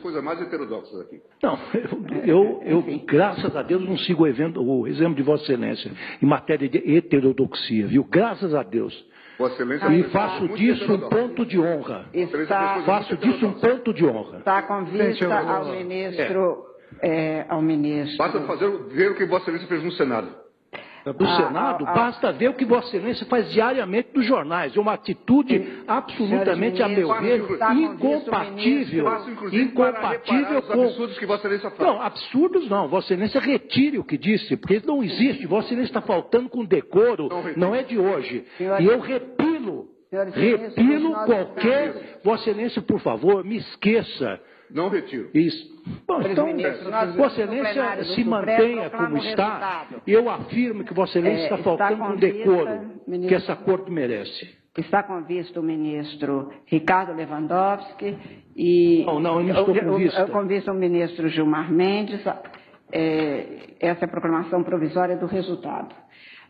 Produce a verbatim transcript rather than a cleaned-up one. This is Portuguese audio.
coisas mais heterodoxas aqui. Não, eu, eu, eu graças a Deus, não sigo o, evento, o exemplo de Vossa Excelência em matéria de heterodoxia, viu? Graças a Deus. Vossa Excelência E é faço disso um ponto de honra. Está, faço disso um ponto de honra. Está com vista ao ministro, é. É, ao ministro. Basta fazer, ver o que Vossa Excelência fez no Senado. Do ah, Senado, ah, basta ver o que Vossa Excelência faz diariamente nos jornais. É uma atitude sim, absolutamente, a meu ver, incompatível. Incompatível com... absurdos que Vossa Excelência faz. Não, absurdos não. Vossa Excelência retire o que disse, porque não existe. Vossa Excelência está faltando com decoro, não, não é de hoje. Senhor, e eu repilo, repilo qualquer... Vossa Excelência, por favor, me esqueça. Não retiro. Isso. Bom, então, Vossa Excelência se mantenha como está, e eu afirmo que Vossa Excelência é, está faltando com decoro que essa corte merece. Está com vista o ministro Ricardo Lewandowski e... Não, não, eu não estou com vista. Eu, eu com vista o ministro Gilmar Mendes, é, essa é a proclamação provisória do resultado.